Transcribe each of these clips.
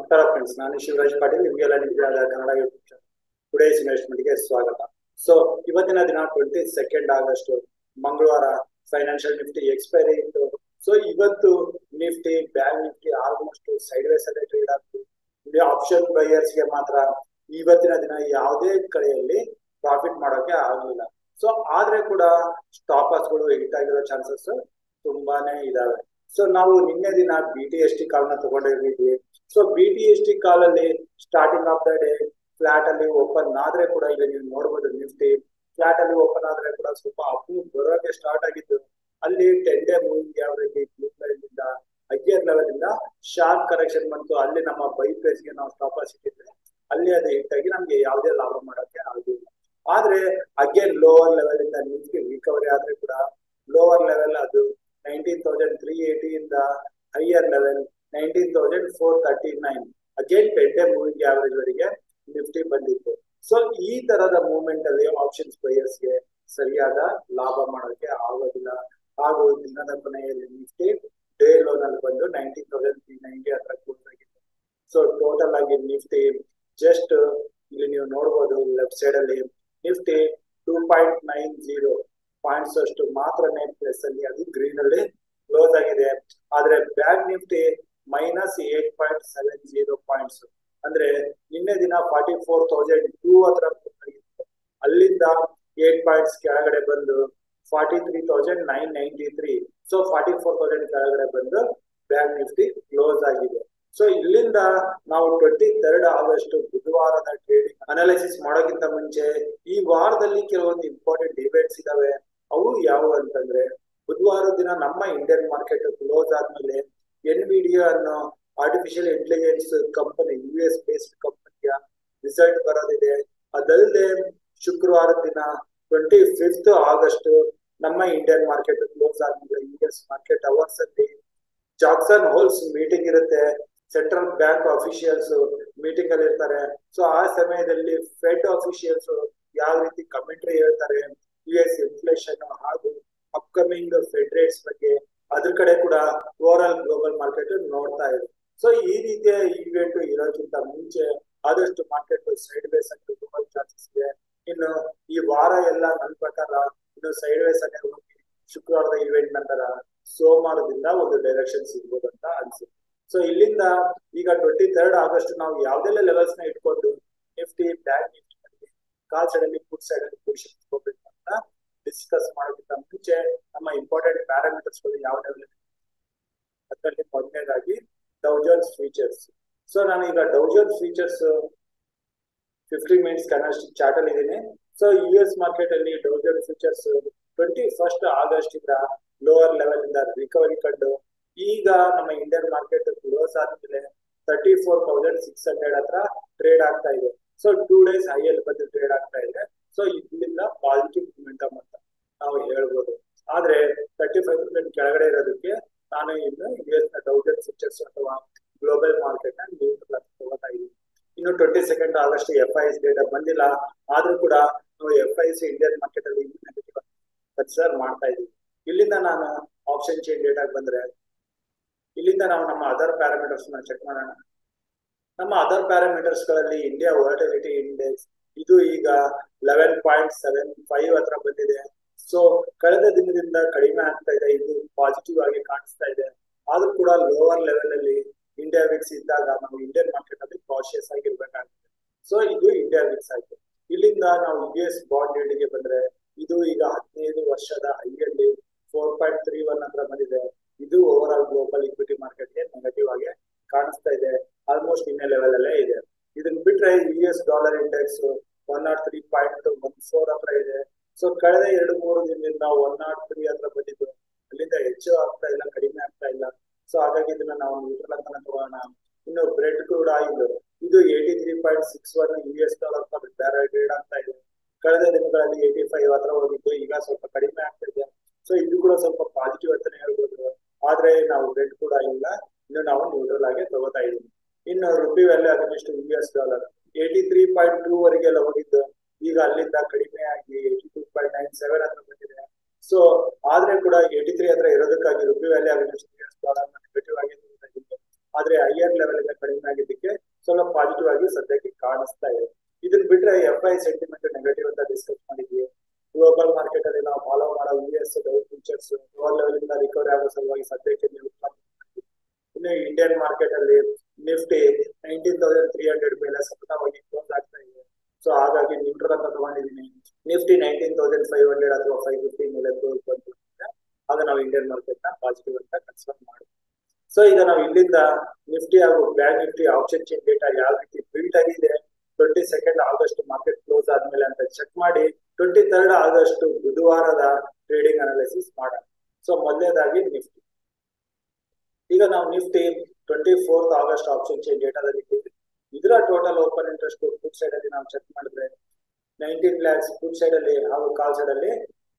ನಮಸ್ಕಾರ ಫ್ರೆಂಡ್ಸ್, ನಾನು ಶಿವರಾಜ್ ಪಾಟೀಲ್. ನಿಮಗೆಲ್ಲ ನಿಮಗಾದ ಕನ್ನಡ ಯೂಟ್ಯೂಬ್ ಚಾನಲ್ ಟುಡೇಸ್ ಇನ್ವೆಸ್ಟ್ಮೆಂಟ್ಗೆ ಸ್ವಾಗತ. ಸೊ ಇವತ್ತಿನ ದಿನ 22 ಆಗಸ್ಟ್ ಮಂಗಳವಾರ ಫೈನಾನ್ಷಿಯಲ್ ನಿಫ್ಟಿ ಎಕ್ಸ್ಪೈರಿ ಇತ್ತು. ಸೊ ಇವತ್ತು Nifty bank Nifty almost sideways ಅಲ್ಲೇ ಟ್ರೇಡ್ ಆಗ್ತದೆ. ಆಪ್ಷನ್ ಬೈಯರ್ಸ್ ಗೆ ಮಾತ್ರ ಇವತ್ತಿನ ದಿನ ಯಾವುದೇ ಕಡೆಯಲ್ಲಿ ಪ್ರಾಫಿಟ್ ಮಾಡೋಕೆ ಆಗಲಿಲ್ಲ. ಸೊ ಆದ್ರೆ ಕೂಡ ಸ್ಟಾಪ್ ಲಾಸ್ ಗಳು ಹಿಟ್ ಆಗಿರೋ ಚಾನ್ಸಸ್ ತುಂಬಾನೇ ಇದಾವೆ. ಸೊ ನಾವು ನಿನ್ನೆ ದಿನ BTST ಕಾಲ್ನ ತಗೊಂಡಿದ್ವಿ. ಸೊ BTST ಕಾಲಲ್ಲಿ starting of the day flat ಅಲ್ಲಿ ಓಪನ್ ಆದ್ರೆ ಕೂಡ ಇಲ್ಲಿ ನೀವು ನೋಡಬಹುದು, ನಿಫ್ಟಿ ಫ್ಲಾಟ್ ಅಲ್ಲಿ ಓಪನ್ ಆದ್ರೆ ಕೂಡ ಸ್ವಲ್ಪ ಅಪ್ ಬರೋಕೆ ಸ್ಟಾರ್ಟ್ ಆಗಿದ್ದು. ಅಲ್ಲಿ 10 ಡೇ ಮೂವಿಂಗ್ ಆವರೇಜ್ ಇಂದ ಹೈಯರ್ ಲೆವೆಲ್ ಇಂದ ಶಾರ್ಪ್ ಕರೆಕ್ಷನ್ ಬಂತು. ಅಲ್ಲಿ ನಮ್ಮ ಬೈ ಪ್ರೈಸ್ ಗೆ ನಾವು ಸ್ಟಾಪ್ ಲಾಸ್ ಇಟ್ಟಿದ್ರೆ ಅಲ್ಲಿ ಅದು ಹಿಟ್ ಆಗಿ ನಮ್ಗೆ ಯಾವುದೇ ಲಾಭ ಮಾಡೋಕೆ ಆಗಿಲ್ಲ. ಆದ್ರೆ ಅಗೇನ್ ಲೋವರ್ ಲೆವೆಲ್ ಇಂದ ನಿಫ್ಟಿ ರಿಕವರಿ ಆದ್ರೆ ಕೂಡ ಲೋವರ್ ಲೆವೆಲ್ ಅದು 19,380 ಇಂದ higher level 19,439 again 10 day moving average ವರೆಗೆ ನಿಫ್ಟಿ ಬಂದಿತ್ತು. ಸೊ ಈ ತರದ ಮೂವ್ಮೆಂಟ್ ಅಲ್ಲಿ ಆಪ್ಷನ್ಸ್ ಬೈಯರ್ಸ್ ಗೆ ಸರಿಯಾದ ಲಾಭ ಮಾಡೋಕೆ ಆಗೋದಿಲ್ಲ. ಹಾಗೂ ದಿನದ ಕೊನೆಯಲ್ಲಿ ನಿಫ್ಟಿ ಡೇ ಲೋನ್ ಅಲ್ಲಿ ಬಂದು 19,390 ಹತ್ರ ಕ್ಲೋಸ್ ಆಗಿತ್ತು. ಸೊ ಟೋಟಲ್ ಆಗಿ ನಿಫ್ಟಿ ಜಸ್ಟ್ ಇಲ್ಲಿ ನೀವು ನೋಡಬಹುದು ಲೆಫ್ಟ್ ಸೈಡ್ ಅಲ್ಲಿ ನಿಫ್ಟಿ 2.90 ಪಾಯಿಂಟ್ಸ್ ಅಷ್ಟು ಮಾತ್ರನೇ ಪ್ಲಸ್ ಅಲ್ಲಿ ಅದು ಗ್ರೀನ್ ಅಲ್ಲಿ ಕ್ಲೋಸ್ ಆಗಿದೆ. ಆದ್ರೆ ಬ್ಯಾಂಕ್ ನಿಫ್ಟಿ -8.70 ಪಾಯಿಂಟ್ಸ್, ಅಂದ್ರೆ ನಿನ್ನೆ ದಿನ 44,002 ಹತ್ರ ಆಗಿತ್ತು. ಅಲ್ಲಿಂದ 8 ಪಾಯಿಂಟ್ಸ್ ಕೆಳಗಡೆ ಬಂದು 43,993. ಸೊ 44,000 ಕೆಳಗಡೆ ಬಂದು ಬ್ಯಾಂಕ್ ನಿಫ್ಟಿ ಕ್ಲೋಸ್ ಆಗಿದೆ. ಸೊ ಇಲ್ಲಿಂದ ನಾವು 23 ಆಗಸ್ಟ್ ಬುಧವಾರದ ಟ್ರೇಡಿಂಗ್ ಅನಾಲಿಸಿಸ್ ಮಾಡೋಕ್ಕಿಂತ ಮುಂಚೆ ಈ ವಾರದಲ್ಲಿ ಕೆಲವೊಂದು ಇಂಪಾರ್ಟೆಂಟ್ ಇವೆಂಟ್ಸ್ ಇದಾವೆ. ಅವು ಯಾವುವು ಅಂತಂದ್ರೆ, ಬುಧವಾರ ದಿನ ನಮ್ಮ ಇಂಡಿಯನ್ ಮಾರ್ಕೆಟ್ ಕ್ಲೋಸ್ ಆದ್ಮೇಲೆ NVIDIA ಅನ್ನೋ artificial intelligence company US based ಕಂಪನಿಯ ರಿಸಲ್ಟ್ ಬರೋದಿದೆ. ಅದಲ್ಲದೆ ಶುಕ್ರವಾರ ದಿನ 25 ಆಗಸ್ಟ್ ನಮ್ಮ ಇಂಡಿಯನ್ ಮಾರ್ಕೆಟ್ ಕ್ಲೋಸ್ ಆದ್ಮೇಲೆ US ಮಾರ್ಕೆಟ್ ಅವರ್ಸ್ ಅಲ್ಲಿ ಜಾಕ್ಸನ್ ಹೋಲ್ಸ್ ಮೀಟಿಂಗ್ ಇರುತ್ತೆ. ಸೆಂಟ್ರಲ್ ಬ್ಯಾಂಕ್ ಅಫಿಷಿಯಲ್ಸ್ ಮೀಟಿಂಗ್ ಅಲ್ಲಿ ಇರ್ತಾರೆ. ಸೊ ಆ ಸಮಯದಲ್ಲಿ ಫೆಡ್ ಅಫಿಷಿಯಲ್ಸ್ ಯಾವ ರೀತಿ ಕಮೆಂಟ್ರಿ ಹೇಳ್ತಾರೆ, US ಇನ್ಫ್ಲೇಷನ್ ಹಾಗೂ ಅಪ್ಕಮಿಂಗ್ ಫೆಡ್ ರೇಟ್ಸ್ ಬಗ್ಗೆ, ಅದ್ರ ಕಡೆ ಕೂಡ ಓವರ್ ಆಲ್ ಗ್ಲೋಬಲ್ ಮಾರ್ಕೆಟ್ ನೋಡ್ತಾ ಇದೆ. ಸೊ ಈ ರೀತಿಯ ಇವೆಂಟ್ ಇರೋಕ್ಕಿಂತ ಮುಂಚೆ ಆದಷ್ಟು ಮಾರ್ಕೆಟ್ ಸೈಡ್ ವೇಸ್ ಆಗಿ ಗ್ಲೋಬಲ್ ಚಾನ್ಸಸ್ ಇದೆ. ಇನ್ನು ಈ ವಾರ ಎಲ್ಲ ನನ್ನ ಪ್ರಕಾರ ಇನ್ನು ಸೈಡ್ ವೇಸ್ ಆಗಿ ಹೋಗಿ ಶುಕ್ರವಾರದ ಇವೆಂಟ್ ನಂತರ ಸೋಮವಾರದಿಂದ ಒಂದು ಡೈರೆಕ್ಷನ್ ಸಿಗ್ಬೋದು ಅಂತ ಅನ್ಸುತ್ತೆ. ಸೊ ಇಲ್ಲಿಂದ ಈಗ 23 ಆಗಸ್ಟ್ ನಾವು ಯಾವ್ದೆಲ್ಲ ಲೆವೆಲ್ಸ್ ನ ಇಟ್ಕೊಂಡು Nifty bank Nifty call side ಅಲ್ಲಿ ಫುಡ್ ಸೈಡ್ ಅಲ್ಲಿ ಪೊಸಿಷನ್ ತಗೋಬೇಕು ಅಂತ ಡಿಸ್ಕಸ್ ಮಾಡೋಕ್ಕಿಂತ ಮುಂಚೆ ನಮ್ಮ ಇಂಪಾರ್ಟೆಂಟ್ ಪ್ಯಾರಾಮೀಟರ್ಸ್ ಗಳು ಯಾವ ಲೆವೆಲ್ ಅದರಲ್ಲಿ ಮೊದಲನೇದಾಗಿ ಡೌ ಜೋನ್ಸ್ ಫ್ಯೂಚರ್ಸ್. ಸೊ ನಾನು ಈಗ Dow Jones futures 15 minutes candlestick chart ಅಲ್ಲಿ ಇದ್ದೀನಿ. ಸೊ US ಮಾರ್ಕೆಟ್ ಅಲ್ಲಿ ಡೌ ಜೋನ್ಸ್ ಫ್ಯೂಚರ್ಸ್ 21 ಆಗಸ್ಟ್ ಇಂದ ಲೋವರ್ ಲೆವೆಲ್ ಇಂದ ರಿಕವರಿ ಕಂಡು ಈಗ ನಮ್ಮ ಇಂಡಿಯನ್ ಮಾರ್ಕೆಟ್ ಕ್ಲೋಸ್ ಆದ್ಮೇಲೆ 34,600 ಹತ್ರ ಟ್ರೇಡ್ ಆಗ್ತಾ ಇದೆ. ಸೊ 2 ಡೇಸ್ ಹೈಯಲ್ಲಿ ಬಂದು ಟ್ರೇಡ್ ಆಗ್ತಾ ಇದೆ. ಸೊ ಇಲ್ಲಿಂದ ಪಾಸಿಟಿವ್ ಮೊಮೆಂಟಮ್ ಅಂತ ನಾವು ಹೇಳ್ಬೋದು. ಆದ್ರೆ 35% ಕೆಳಗಡೆ ಇರೋದಕ್ಕೆ ನಾನು ಇನ್ನು US ನ ಡೌ ಜೋನ್ಸ್ ಫ್ಯೂಚರ್ಸ್ ಅಥವಾ ಗ್ಲೋಬಲ್ ಮಾರ್ಕೆಟ್ ನ ನ್ಯೂಟ್ರಲ್ ಆಗಿ ತಗೋತಾ ಇದ್ದೀನಿ. ಇನ್ನು 22 ಆಗಸ್ಟ್ FIS ಡೇಟಾ ಬಂದಿಲ್ಲ. ಆದ್ರೂ ಕೂಡ ನಾವು FIS ಇಂಡಿಯನ್ ಮಾರ್ಕೆಟ್ ಅಲ್ಲಿ ನೆಗೆಟಿವ್ ಕನ್ಸಿಡರ್ ಮಾಡ್ತಾ ಇದ್ದೀವಿ. ಇಲ್ಲಿಂದ ನಾನು ಆಪ್ಷನ್ ಚೈನ್ ಡೇಟಾಗೆ ಬಂದ್ರೆ ಇಲ್ಲಿಂದ ನಾವು ನಮ್ಮ ಅದರ್ ಪ್ಯಾರಾಮೀಟರ್ಸ್ ನ ಚೆಕ್ ಮಾಡೋಣ. ನಮ್ಮ ಅದರ್ ಪ್ಯಾರಾಮೀಟರ್ಸ್ ಗಳಲ್ಲಿ ಇಂಡಿಯಾ ವೋಲಟಿಲಿಟಿ ಇಂಡೆಕ್ಸ್ ಇದು ಈಗ 11.75 ಹತ್ರ ಬಂದಿದೆ. ಸೊ ಕಳೆದ ದಿನದಿಂದ ಕಡಿಮೆ ಆಗ್ತಾ ಇದೆ. ಇದು ಪಾಸಿಟಿವ್ ಆಗಿ ಕಾಣಿಸ್ತಾ ಇದೆ. ಆದ್ರೂ ಕೂಡ ಲೋವರ್ ಲೆವೆಲ್ ಅಲ್ಲಿ ಇಂಡಿಯಾ ವಿಕ್ಸ್ ಇದ್ದಾಗ ನಾವು ಇಂಡಿಯನ್ ಮಾರ್ಕೆಟ್ ಅಲ್ಲಿ ಕಾಶಿಯಸ್ ಆಗಿರ್ಬೇಕಾಗುತ್ತೆ. ಸೊ ಇದು ಇಂಡಿಯಾ ವಿಕ್ಸ್ ಆಯ್ತು. ಇಲ್ಲಿಂದ ನಾವು US ಬಾಂಡ್ ರೇಟ್ಗೆ ಬಂದ್ರೆ ಇದು ಈಗ 15 ವರ್ಷದ ಹೈಯಲ್ಲಿ 4.31 ಹತ್ರ ಬಂದಿದೆ. ಇದು ಓವರ್ ಆಲ್ ಗ್ಲೋಬಲ್ ಇಕ್ವಿಟಿ ಮಾರ್ಕೆಟ್ಗೆ ನೆಗೆಟಿವ್ ಆಗಿ ಕಾಣಿಸ್ತಾ ಇದೆ. ಆಲ್ಮೋಸ್ಟ್ ಇನ್ನೇ ಲೆವೆಲ್ ಅಲ್ಲೇ ಇದೆ. ಇದನ್ನ ಬಿಟ್ರೆ US ಡಾಲರ್ ಇಂಡೆಕ್ಸ್ 103.14 ಹತ್ರ ಇದೆ. ಸೊ ಕಳೆದ 2-3 ದಿನದಿಂದ 103 ಹತ್ರ ಬಂದಿದ್ದು. ಅಲ್ಲಿಂದ ಹೆಚ್ಚು ಆಗ್ತಾ ಇಲ್ಲ, ಕಡಿಮೆ ಆಗ್ತಾ ಇಲ್ಲ. ಸೊ ಹಾಗಾಗಿ ಇದನ್ನ ನಾವು ನ್ಯೂಟ್ರಲ್ ಅಂತ ತಗೋಣ. ಇನ್ನು ಬ್ರೆಡ್ ಕ್ರೂಡ್ ಆಯಿಲ್ ಇದು 83.61 US ಡಾಲರ್ ಟ್ರೇಡ್ ಆಗ್ತಾ ಇದೆ. ಕಳೆದ ದಿನಗಳಲ್ಲಿ 85 ಹತ್ರ ಹೋಗಿದ್ದು, ಈಗ ಸ್ವಲ್ಪ ಕಡಿಮೆ ಆಗ್ತಾ ಇದೆ. ಸೊ ಇದು ಕೂಡ ಸ್ವಲ್ಪ ಪಾಸಿಟಿವ್ ಅಂತಾನೆ ಹೇಳ್ಬೋದು. ಆದ್ರೆ ನಾವು ಬ್ರೆಡ್ ಕೂಡ ಇಲ್ಲ, ಇನ್ನು ನಾವು ನ್ಯೂಟ್ರಲ್ ಆಗಿ ತಗೋತಾ ಇದೀವಿ. ಇನ್ನು rupee value against US dollar 83.2 ವರೆಗೆಲ್ಲ ಹೋಗಿದ್ದು, ಈಗ ಅಲ್ಲಿಂದ ಕಡಿಮೆ ಆಗಿ 82.97 ಹತ್ರ ಬಂದಿದೆ. ಸೊ ಆದ್ರೆ ಕೂಡ 83 ಹತ್ರ ಇರೋದಕ್ಕಾಗಿ rupee value against US dollar negative ಆಗಿ ತಗೋತಾ ಇದ್ದೀವಿ. ಆದ್ರೆ ಹೈಯರ್ ಲೆವೆಲ್ ಇಂದ ಕಡಿಮೆ ಆಗಿದ್ದಕ್ಕೆ ಸ್ವಲ್ಪ ಪಾಸಿಟಿವ್ ಆಗಿ ಸದ್ಯಕ್ಕೆ ಕಾಣಿಸ್ತಾ ಇದೆ. ಇದನ್ನ ಬಿಟ್ರೆ FI ಸೆಂಟಿಮೆಂಟ್ ನೆಗೆಟಿವ್ ಅಂತ ಡಿಸ್ಕಸ್ ಮಾಡಿದ್ವಿ. ಗ್ಲೋಬಲ್ ಮಾರ್ಕೆಟ್ ಅಲ್ಲಿ ನಾವು ಫಾಲೋ ಮಾಡೋ US ಫ್ಯೂಚರ್ಸ್ ಲೋವರ್ ಲೆವೆಲ್ ಇಂದ ರಿಕವರಿ ಆಗೋ ಸಲುವಾಗಿ ಸದ್ಯಕ್ಕೆ ಇನ್ನು ಇಂಡಿಯನ್ ಮಾರ್ಕೆಟ್ ಅಲ್ಲಿ ನಿಫ್ಟಿ 19,300 ಮೇಲೆ ಸತತವಾಗಿ ಕ್ಲೋಸ್ ಆಗ್ತಾ ಇದೆ. ಸೊ ಹಾಗಾಗಿ ನ್ಯೂಟ್ರಲ್ ಅಂತ ತಗೊಂಡಿದ್ದೀನಿ. ನಿಫ್ಟಿ 19,500 ಅಥವಾ 550 ಮೇಲೆ ಕ್ಲೋಸ್ ಬಂತು ಆಗ ನಾವು ಇಂಡಿಯನ್ ಮಾರ್ಕೆಟ್ ನ ಪಾಸಿಟಿವ್ ಅಂತ ಕನ್ಸಿಡರ್ ಮಾಡ್ತೀವಿ. ಸೊ ಈಗ ನಾವು ಇಲ್ಲಿಂದ ನಿಫ್ಟಿ ಹಾಗೂ bank Nifty option chain data ಯಾವ ರೀತಿ ಬಿಲ್ಟ್ ಆಗಿದೆ 22 ಆಗಸ್ಟ್ ಮಾರ್ಕೆಟ್ ಕ್ಲೋಸ್ ಆದ್ಮೇಲೆ ಅಂತ ಚೆಕ್ ಮಾಡಿ 23 ಆಗಸ್ಟ್ ಬುಧವಾರದ ಟ್ರೇಡಿಂಗ್ ಅನಾಲಿಸಿಸ್ ಮಾಡೋಣ. ಸೊ ಮೊದಲನೇದಾಗಿ ನಿಫ್ಟಿ. ಈಗ ನಾವು ನಿಫ್ಟಿ 24 ಆಗಸ್ಟ್ ಆಪ್ಷನ್ ಚೇನ್ ಡೇಟಾದಲ್ಲಿ ಇದರ total open interest put side ಅಲ್ಲಿ ನಾವು ಚೆಕ್ ಮಾಡಿದ್ರೆ 19 lakhs ಫುಡ್ ಸೈಡ್ ಅಲ್ಲಿ ಹಾಗೂ ಕಾಲ್ ಸೈಡ್ ಅಲ್ಲಿ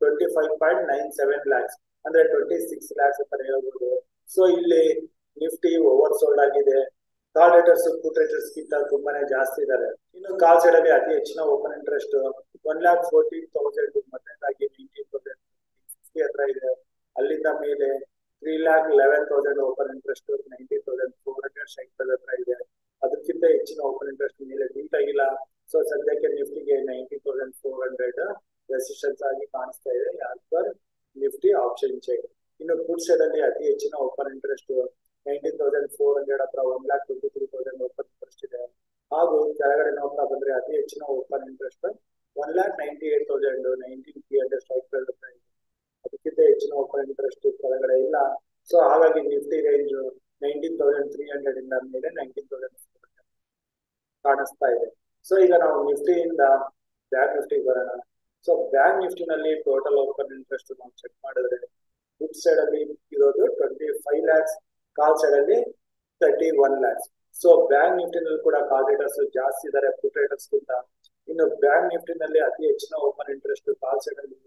25.97 lakhs ಅಂದ್ರೆ 26 lakhs ಅಂತ ಹೇಳ್ಬೋದು. ಸೊ ಇಲ್ಲಿ ನಿಫ್ಟಿ ಓವರ್ ಸೋಲ್ಡ್ ಆಗಿದೆ. ಕಾಲ್ ರೇಟರ್ಸ್ ಪುಟ್ ರೇಟರ್ಸ್ ಗಿಂತ ತುಂಬಾನೇ ಜಾಸ್ತಿ ಇದಾರೆ. ಇನ್ನು ಕಾಲ್ ಸೈಡ್ ಅಲ್ಲಿ ಅತಿ ಹೆಚ್ಚಿನ ಓಪನ್ ಇಂಟ್ರೆಸ್ಟ್ 1,14,000 ಮೊದಲನೇದಾಗಿ 19,050 ಹತ್ರ ಇದೆ. ಅಲ್ಲಿಂದ ಮೇಲೆ 3,11,000 ಓಪನ್ ಇಂಟ್ರೆಸ್ಟ್ 90,400 ಶೈಕಲ್ ಹತ್ರ ಇದೆ. ಅದಕ್ಕಿಂತ ಹೆಚ್ಚಿನ ಓಪನ್ ಇಂಟ್ರೆಸ್ಟ್ ಮೇಲೆ ಬೀಟ್ ಆಗಿಲ್ಲ. ಸೊ ಸದ್ಯಕ್ಕೆ ನಿಫ್ಟಿಗೆ 90,400 ರೆಸಿಸ್ಟೆನ್ಸ್ ಆಗಿ ಕಾಣಿಸ್ತಾ ಇದೆ as per Nifty option chain. ಇನ್ನು ಫುಡ್ ಸೈಡ್ ಅಲ್ಲಿ ಅತಿ ಹೆಚ್ಚಿನ ಓಪನ್ ಇಂಟ್ರೆಸ್ಟ್ 19,400 ಹತ್ರ 1,23,000 ಓಪನ್ ಇಂಟ್ರೆಸ್ಟ್ ಇದೆ. ಹಾಗೂ ಕೆಳಗಡೆ ನೋಡ್ತಾ ಬಂದ್ರೆ ಅತಿ ಹೆಚ್ಚಿನ ಓಪನ್ ಇಂಟ್ರೆಸ್ಟ್ 1,98,000 19,300 ಶೈಕಲ್ ಹತ್ರ ಇದೆ. ಅದಕ್ಕಿಂತ ಹೆಚ್ಚಿನ ಓಪನ್ ಇಂಟ್ರೆಸ್ಟ್ ಕೆಳಗಡೆ ಇಲ್ಲ. ಸೊ ಹಾಗಾಗಿ ನಿಫ್ಟಿ ರೇಂಜ್ 19,300 ಇಂದ ಮೇಲೆ 19,400 ಕಾಣಿಸ್ತಾ ಇದೆ. ಸೊ ಈಗ ನಾವು ನಿಫ್ಟಿಯಿಂದ ಬ್ಯಾಂಕ್ ನಿಫ್ಟಿಗೆ ಬರೋಣ. ಸೊ ಬ್ಯಾಂಕ್ ನಿಫ್ಟಿನಲ್ಲಿ ಟೋಟಲ್ ಓಪನ್ ಇಂಟ್ರೆಸ್ಟ್ ನಾವು ಚೆಕ್ ಮಾಡಿದ್ರೆ ಫುಡ್ ಸೈಡ್ ಅಲ್ಲಿ ಇರೋದು 25 lakhs, ಕಾಲ್ ಸೈಡ್ ಅಲ್ಲಿ 31 lakhs. ಸೊ ಬ್ಯಾಂಕ್ ನಿಫ್ಟಿನಲ್ಲಿ ಕೂಡ ಕಾಲ್ ರೇಟರ್ಸ್ ಜಾಸ್ತಿ ಇದಾರೆ ಫುಡ್ ರೇಟರ್ಸ್ ಗಿಂತ. ಇನ್ನು ಬ್ಯಾಂಕ್ ನಿಫ್ಟಿನಲ್ಲಿ ಅತಿ ಹೆಚ್ಚಿನ ಓಪನ್ ಇಂಟ್ರೆಸ್ಟ್ ಕಾಲ್ ಸೈಡ್ ಅಲ್ಲಿ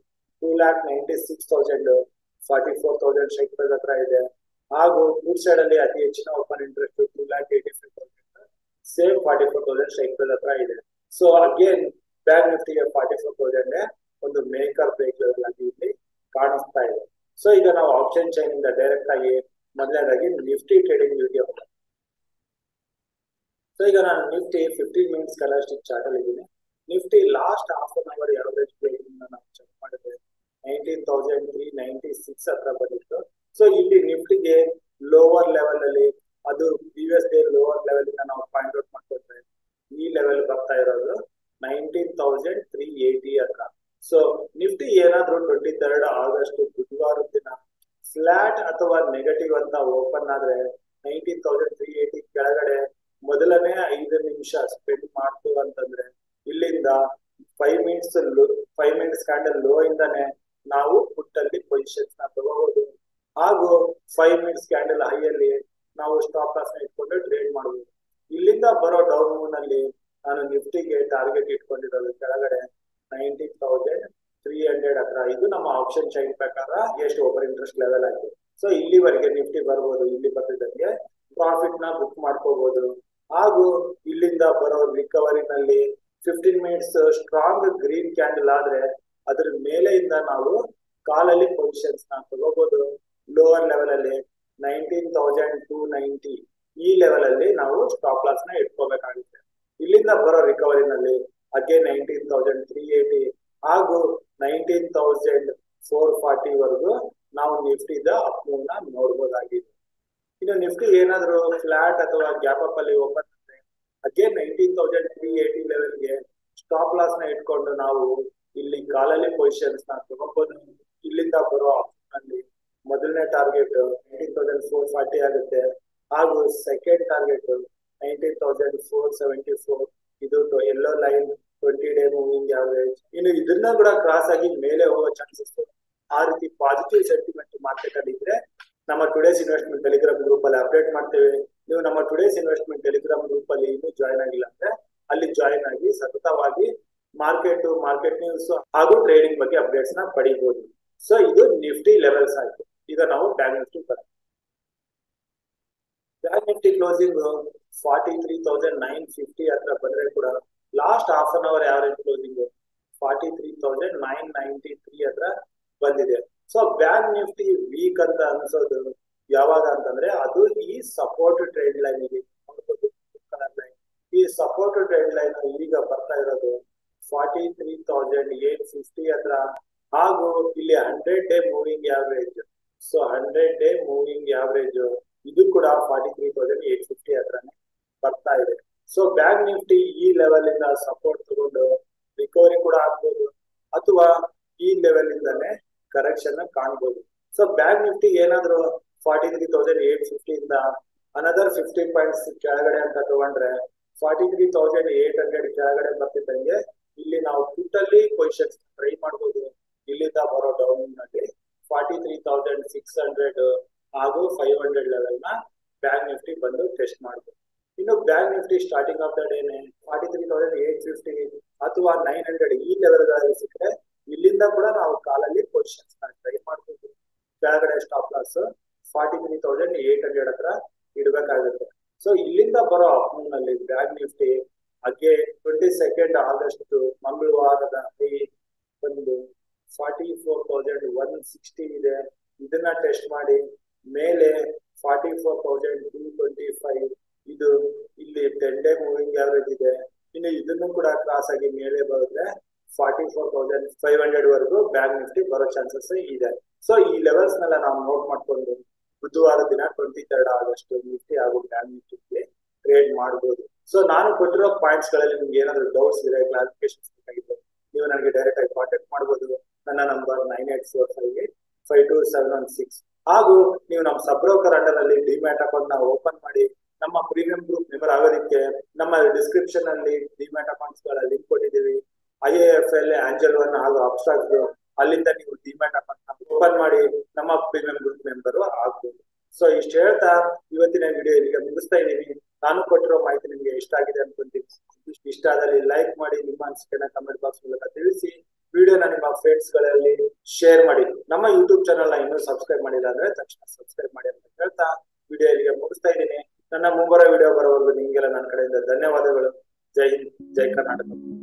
2,96,000 44,000 ಶೈಕಲ್ ಹತ್ರ ಇದೆ. ಹಾಗೂ ಫುಡ್ ಸೈಡ್ ಅಲ್ಲಿ ಅತಿ ಹೆಚ್ಚಿನ ಓಪನ್ ಇಂಟ್ರೆಸ್ಟ್ 2,85,000 ಸೇಮ್ 44,000 ಶೈಕಲ್ ಹತ್ರ ಇದೆ. ಸೊ ಅಗೇನ್ ಬ್ಯಾಂಕ್ ನಿಫ್ಟಿಗೆ 44,000 ಒಂದು ಮೇಕರ್ ಬ್ರೇಕ್ ಲೆವೆಲ್ ಆಗಿ ಇಲ್ಲಿ ಕಾಣಿಸ್ತಾ ಇದೆ. ಸೊ ಈಗ ನಾವು ಆಪ್ಷನ್ ಚೈನ್ ಇಂದ ಡೈರೆಕ್ಟ್ ಆಗಿ ಮೊದಲನೇದಾಗಿ ನಿಫ್ಟಿ ಟ್ರೇಡಿಂಗ್ ವ್ಯೂಗೆ ಹೋಗೋಣ. ಸೊ ಈಗ ನಾನು ನಿಫ್ಟಿ 15 ಮಿನಿಟ್ಸ್ ಕಲರ್ಸ್ಟಿಕ್ ಚಾರ್ಟ್ ಅಲ್ಲಿ ಇದ್ದೀನಿ. Nifty last half an hour ಯಾವ್ದು ಟ್ರೇಡಿಂಗ್ ನಾವು ಚೆಕ್ ಮಾಡಿದ್ರೆ 19,396 ಹತ್ರ ಬಂದಿತ್ತು. ಸೊ ಇಲ್ಲಿ ನಿಫ್ಟಿಗೆ ಲೋವರ್ ಲೆವೆಲ್ ಅಲ್ಲಿ ಅದು ಪ್ರೀವಿಯಸ್ ಡೇ ಲೋವರ್ ಲೆವೆಲ್ ಇಂದ ನಾವು ಪಾಯಿಂಟ್ ಔಟ್ ಮಾಡ್ಕೊಂಡ್ರೆ ಈ ಲೆವೆಲ್ ಬರ್ತಾ ಇರೋದು 19,380 ಹತ್ರ. ಸೊ ನಿಫ್ಟಿ ಏನಾದ್ರೂ 23 ಆಗಸ್ಟ್ ಬುಧವಾರದ ದಿನ ಫ್ಲಾಟ್ ಅಥವಾ ನೆಗೆಟಿವ್ ಅಂತ ಓಪನ್ ಆದ್ರೆ 19,380 ಕೆಳಗಡೆ ಮೊದಲನೇ 5 ನಿಮಿಷ ಸ್ಪೆಂಡ್ ಮಾಡ್ತು ಅಂತಂದ್ರೆ ಇಲ್ಲಿಂದ 5 ಮಿನಿಟ್ಸ್ ಕ್ಯಾಂಡಲ್ ಲೋ ಇಂದಾನೆ ನಾವು ಪುಟ್ ಅಲ್ಲಿ ಪೊಸಿಷನ್ಸ್ ನ ತಗೋಬಹುದು. ಹಾಗೂ 5 ಮಿನಿಟ್ಸ್ ಕ್ಯಾಂಡಲ್ ಹೈ ಅಲ್ಲಿ ನಾವು ಸ್ಟಾಪ್ ಲಾಸ್ ನ ಇಟ್ಕೊಂಡು ಟ್ರೇಡ್ ಮಾಡಬಹುದು. ಇಲ್ಲಿಂದ ಬರೋ ಡೌನ್ ಮೂವ್ ನಲ್ಲಿ ನಾನು ನಿಫ್ಟಿಗೆ ಟಾರ್ಗೆಟ್ ಇಟ್ಕೊಂಡಿರೋದು ಕೆಳಗಡೆ 19,300 ಹತ್ರ. ಇದು ನಮ್ಮ ಆಪ್ಷನ್ ಚೈನ್ ಪ್ರಕಾರ ಎಷ್ಟು ಓಪನ್ ಇಂಟ್ರೆಸ್ಟ್ ಲೆವೆಲ್ ಆಗಿದೆ. ಸೊ ಇಲ್ಲಿವರೆಗೆ ನಿಫ್ಟಿ ಬರ್ಬೋದು. ಇಲ್ಲಿ ಬರ್ತಿದ್ದಂಗೆ ಪ್ರಾಫಿಟ್ ನ ಬುಕ್ ಮಾಡ್ಕೋಬಹುದು. ಹಾಗೂ ಇಲ್ಲಿಂದ ಬರೋ ರಿಕವರಿನಲ್ಲಿ 15 ಮಿನಿಟ್ಸ್ ಸ್ಟ್ರಾಂಗ್ ಗ್ರೀನ್ ಕ್ಯಾಂಡಲ್ ಆದ್ರೆ ಅದ್ರ ಮೇಲೆಯಿಂದ ನಾವು ಕಾಲಲ್ಲಿ ಪೊಸಿಷನ್ಸ್ ನ ತಗೋಬಹುದು. ಲೋವರ್ ಲೆವೆಲ್ ಅಲ್ಲಿ 19,290 ಈ ಲೆವೆಲ್ ಅಲ್ಲಿ ನಾವು ಸ್ಟಾಪ್ ಲಾಸ್ ನ ಇಟ್ಕೋಬೇಕಾಗುತ್ತೆ. ಇಲ್ಲಿಂದ ಬರೋ ರಿಕವರಿನಲ್ಲಿ ಅಗೇನ್ 19,380 ಹಾಗೂ 19,440 ವರೆಗೂ ನಾವು ನಿಫ್ಟಿದ ಅಪ್ ಮೂವ್ ನ ನೋಡಬಹುದಾಗಿದೆ. ಇನ್ನು ನಿಫ್ಟಿ ಏನಾದ್ರು ಫ್ಲಾಟ್ ಅಥವಾ ಗ್ಯಾಪ್ ಅಪ್ ಅಲ್ಲಿ ಓಪನ್ ಆದ್ರೆ ಅಗೇನ್ 19,380 ಲೆವೆಲ್ಗೆ ಸ್ಟಾಪ್ ಲಾಸ್ ನ ಇಟ್ಕೊಂಡು ನಾವು ಇಲ್ಲಿ ಕಾಲಲ್ಲಿ ಪೊಸಿಷನ್ಸ್ ನ ತಗೋಬಹುದು. ಇಲ್ಲಿಂದ ಬರೋ ಅಲ್ಲಿ ಮೊದಲನೇ ಟಾರ್ಗೆಟ್ 19,440 ಆಗುತ್ತೆ. ಹಾಗೂ ಸೆಕೆಂಡ್ ಟಾರ್ಗೆಟ್ 19,474 ಇದು yellow line 20 day moving average. ಇನ್ನು ಇದನ್ನ ಕೂಡ ಕ್ರಾಸ್ ಆಗಿ ಮೇಲೆ ಹೋಗೋ ಚಾನ್ಸಸ್. ಆ ರೀತಿ ಪಾಸಿಟಿವ್ ಸೆಂಟಿಮೆಂಟ್ ಮಾರ್ಕೆಟ್ ಅಲ್ಲಿ ಇದ್ರೆ ನಮ್ಮ ಟುಡೇಸ್ ಇನ್ವೆಸ್ಟ್ಮೆಂಟ್ ಟೆಲಿಗ್ರಾಮ್ ಗ್ರೂಪ್ ಅಲ್ಲಿ ಅಪ್ಡೇಟ್ ಮಾಡ್ತೇವೆ. ನೀವು ನಮ್ಮ ಟುಡೇಸ್ ಇನ್ವೆಸ್ಟ್ಮೆಂಟ್ ಟೆಲಿಗ್ರಾಮ್ ಗ್ರೂಪ್ ಅಲ್ಲಿ ಇನ್ನೂ ಜಾಯ್ನ್ ಆಗಿಲ್ಲ ಅಂದ್ರೆ ಅಲ್ಲಿ ಜಾಯ್ನ್ ಆಗಿ ಸತತವಾಗಿ ಮಾರ್ಕೆಟ್ ನ್ಯೂಸ್ ಹಾಗೂ ಟ್ರೇಡಿಂಗ್ ಬಗ್ಗೆ ಅಪ್ಡೇಟ್ಸ್ ನ ಪಡಿಬಹುದು. ಸೊ ಇದು ನಿಫ್ಟಿ ಲೆವೆಲ್ಸ್ ಆಯ್ತು. ಈಗ ನಾವು ಬ್ಯಾಂಕ್ ನಿಫ್ಟಿ ಬರೋಣ. ಬ್ಯಾಂಕ್ ನಿಫ್ಟಿ ಕ್ಲೋಸಿಂಗ್ 43,950 ಹತ್ರ ಬಂದ್ರೆ ಕೂಡ last half an hour average closing 43,993 ಹತ್ರ ಬಂದಿದೆ. ಸೊ ಬ್ಯಾಂಕ್ ನಿಫ್ಟಿ ವೀಕ್ ಅಂತ ಅನ್ಸೋದು ಯಾವಾಗ ಅಂತಂದ್ರೆ ಅದು ಈ ಸಪೋರ್ಟ್ ಟ್ರೆಂಡ್ ಲೈನ್ ಇದೆ. ಸಪೋರ್ಟ್ ಟ್ರೆಂಡ್ ಲೈನ್ ಈಗ ಬರ್ತಾ ಇರೋದು 43,850 ಹತ್ರ, ಹಾಗೂ ಇಲ್ಲಿ 100-day moving average. So 100-day moving average ಇದು ಕೂಡ 43,850 ಹತ್ರನೇ ಬರ್ತಾ ಇದೆ. ಸೊ ಬ್ಯಾಂಕ್ ನಿಫ್ಟಿ ಈ ಲೆವೆಲ್ ಇಂದ ಸಪೋರ್ಟ್ ತಗೊಂಡು ರಿಕವರಿ ಕೂಡ ಆಗ್ಬೋದು, ಅಥವಾ ಈ ಲೆವೆಲ್ ಇಂದಾನೆ ಕರೆಕ್ಷನ್ ಕಾಣಬಹುದು. ಸೊ ಬ್ಯಾಂಕ್ ನಿಫ್ಟಿ ಏನಾದ್ರು 43,850 ಇಂದ ಅನದರ್ 50 ಪಾಯಿಂಟ್ಸ್ ಕೆಳಗಡೆ ಅಂತ ತಗೊಂಡ್ರೆ 43,800 ಕೆಳಗಡೆ ಬರ್ತಿದ್ದಂಗೆ ಇಲ್ಲಿ ನಾವು ಪುಟ್ ಅಲ್ಲಿ ಪೊಸಿಷನ್ಸ್ ಟ್ರೈ ಮಾಡಬಹುದು. ಇಲ್ಲಿಂದ ಬರೋ ಡೌನ್ ನಲ್ಲಿ 43,600 ಹಾಗೂ 500 ಲೆವೆಲ್ ನ ಬ್ಯಾಂಕ್ ನಿಫ್ಟಿ ಬಂದು ಟೆಸ್ಟ್ ಮಾಡಬಹುದು. ಇನ್ನು bank Nifty starting of the ಡೇನೆ 43,850 ಅಥವಾ 900 ಈ ಲೆವೆಲ್ ಗಳಲ್ಲಿ ಸಿಕ್ಕರೆ ಇಲ್ಲಿಂದ ಕೂಡ ನಾವು ಕಾಲಲ್ಲಿ ಪೊಸಿಷನ್ಸ್ ಟ್ರೈ ಮಾಡಬಹುದು. ಕೆಳಗಡೆ ಸ್ಟಾಪ್ ಲಾಸ್ 43,800 ಹತ್ರ ಇಡಬೇಕಾಗುತ್ತೆ. ಸೊ ಇಲ್ಲಿಂದ ಬರೋ ಅಪ್ಮೂವ್ ನಲ್ಲಿ ಬ್ಯಾಂಕ್ ನಿಫ್ಟಿ ಹಾಗೆ 22 ಆಗಸ್ಟ್ ಮಂಗಳವಾರದ ಒಂದು 44,160 ಇದೆ. ಇದನ್ನ ಟೆಸ್ಟ್ ಮಾಡಿ ಮೇಲೆ 44,225 ಇದು ಇಲ್ಲಿ 10-day ಮೂವಿಂಗ್ ಆವರೇಜ್ ಇದೆ. ಇನ್ನು ಇದನ್ನು ಕೂಡ ಕ್ರಾಸ್ ಆಗಿ ಮೇಲೆ ಬರುತ್ತೆ 44,500 ವರೆಗೂ ಬ್ಯಾಂಕ್ ನಿಫ್ಟಿ ಬರೋ ಚಾನ್ಸಸ್ ಇದೆ. ಸೊ ಈ ಲೆವೆಲ್ಸ್ ನೆಲ್ಲ ನಾವು ನೋಟ್ ಮಾಡ್ಕೊಂಡು ಬುಧವಾರ ದಿನ 23 ಆಗಸ್ಟ್ ನಿಫ್ಟಿ ಹಾಗೂ ಬ್ಯಾಂಕ್ ನಿಫ್ಟಿ ಟ್ರೇಡ್ ಮಾಡಬಹುದು. ಸೊ ನಾನು ಕೊಟ್ಟಿರೋ ಪಾಯಿಂಟ್ಸ್ ಗಳಲ್ಲಿ ನಿಮ್ಗೆ ಏನಾದ್ರು ಡೌಟ್ಸ್ ಇದೆ, ಕ್ಲಾರಿಫಿಕೇಶನ್ಸ್ ಬೇಕಾಗಿತ್ತು, ನೀವು ನನಗೆ ಡೈರೆಕ್ಟ್ ಆಗಿ ಕಾಂಟ್ಯಾಕ್ಟ್ ಮಾಡಬಹುದು. ನನ್ನ ನಂಬರ್ 9845827716. ಹಾಗೂ ನೀವು ನಮ್ಮ ಸಬ್ ಬ್ರೋಕರ್ ಅಂಡರ್ ಅಲ್ಲಿ ಡಿಮ್ಯಾಟ್ ಅಕೌಂಟ್ ನ ಓಪನ್ ಮಾಡಿ ನಮ್ಮ ಪ್ರೀಮಿಯಂ ಗ್ರೂಪ್ ಮೆಂಬರ್ ಆಗೋದಕ್ಕೆ ನಮ್ಮ ಡಿಸ್ಕ್ರಿಪ್ಷನ್ ಅಲ್ಲಿ ಡಿಮ್ಯಾಟ್ ಅಕೌಂಟ್ಸ್ ಗಳ ಲಿಂಕ್ ಕೊಟ್ಟಿದ್ದೀವಿ. IIFL, ಆಂಜಲ್ ಒನ್ ಹಾಗೂ ಅಬ್ಸ್ಟ್ರಾಕ್ಟ್ ಅಲ್ಲಿಂದ ನೀವು ಡಿಮ್ಯಾಟ್ ಅಕೌಂಟ್ ನ ಓಪನ್ ಮಾಡಿ ನಮ್ಮ ಪ್ರೀಮಿಯಂ ಗ್ರೂಪ್ ಮೆಂಬರ್ ಆಗ್ಬೋದು. ಸೊ ಇಷ್ಟು ಹೇಳ್ತಾ ಇವತ್ತಿನ ವಿಡಿಯೋ ಇಲ್ಲಿಗೆ ಮುಗಿಸ್ತಾ ಇದ್ದೀನಿ. ನಾನು ಕೊಟ್ಟಿರೋ ಮಾಹಿತಿ ನಿಮಗೆ ಇಷ್ಟ ಆಗಿದೆ ಅನ್ಕೊಂತೀನಿ. ಇಷ್ಟ ಆದಲ್ಲಿ ಲೈಕ್ ಮಾಡಿ, ನಿಮ್ಮ ಅನಿಸಿಕೆನ ಕಮೆಂಟ್ ಬಾಕ್ಸ್ ಮೂಲಕ ತಿಳಿಸಿ, ವಿಡಿಯೋನ ನಿಮ್ಮ ಫ್ರೆಂಡ್ಸ್ ಗಳಲ್ಲಿ ಶೇರ್ ಮಾಡಿ. ನಮ್ಮ ಯೂಟ್ಯೂಬ್ ಚಾನಲ್ ನ ಇನ್ನೂ ಸಬ್ಸ್ಕ್ರೈಬ್ ಮಾಡಿಲ್ಲ ಅಂದ್ರೆ ತಕ್ಷಣ ಸಬ್ಸ್ಕ್ರೈಬ್ ಮಾಡಿ ಅಂತ ಹೇಳ್ತಾ ವಿಡಿಯೋ ಇಲ್ಲಿಗೆ ಮುಗಿಸ್ತಾ ಇದ್ದೀನಿ. ನನ್ನ ಮುಂಬರೋ ವಿಡಿಯೋ ಬರೋವರೆಗೂ ನಿಮಗೆಲ್ಲ ನನ್ನ ಕಡೆಯಿಂದ ಧನ್ಯವಾದಗಳು. ಜೈ ಹಿಂದ್, ಜೈ ಕರ್ನಾಟಕ.